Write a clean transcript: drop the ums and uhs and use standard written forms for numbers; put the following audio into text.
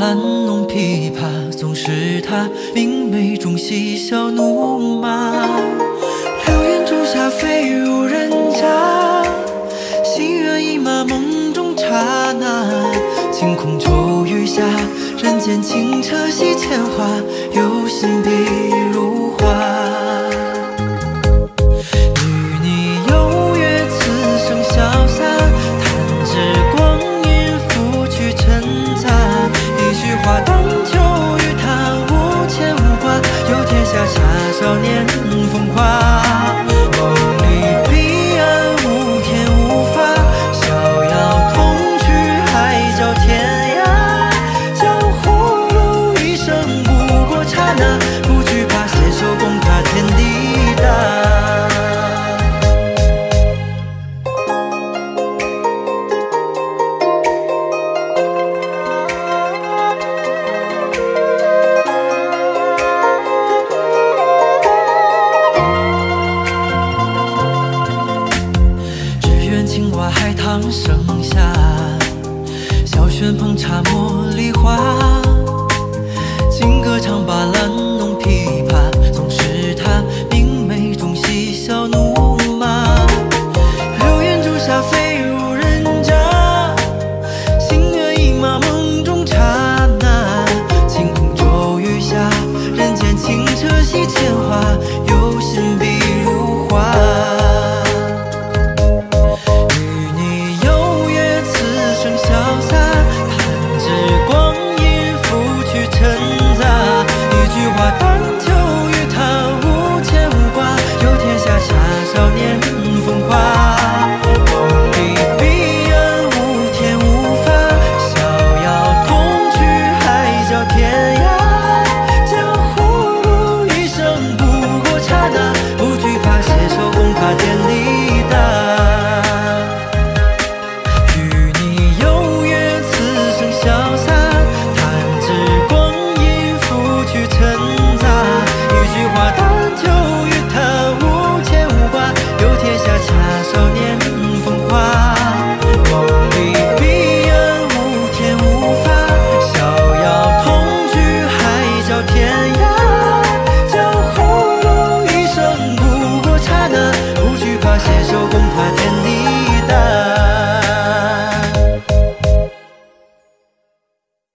兰弄琵琶，总是他明媚中嬉笑怒骂。流言仲夏，飞入人家，心猿意马，梦中刹那。晴空骤雨下，人间清澈系铅华，有心笔如画。与你有约，此生潇洒，弹指光阴，拂去尘杂。一句话当秋与他无牵无挂，有天下下少年风华。梦里彼岸无天无法，逍遥同去海角天涯。江湖路一生不过刹那，不惧怕携手共踏天地大。青蛙海棠盛夏，小轩捧茶茉莉花。金歌唱罢兰弄琵琶，总是他明媚中嬉笑怒骂。流言仲夏，飞入人家，心猿意马，梦中刹那。晴空骤雨下，人间清澈系铅华，有心笔如画。但求与他无牵无挂，有天下下少年风华。梦里彼岸无天无法，逍遥同去海角天涯。江湖路一生不过刹那，不惧怕携手共踏天地大。与你有约，此生潇洒，弹指光阴，拂去尘。一句话但求与他无牵无挂，有天下下少年风华。梦里彼岸无天无法，逍遥同去海角天涯。江湖路一生不过刹那，不惧怕携手共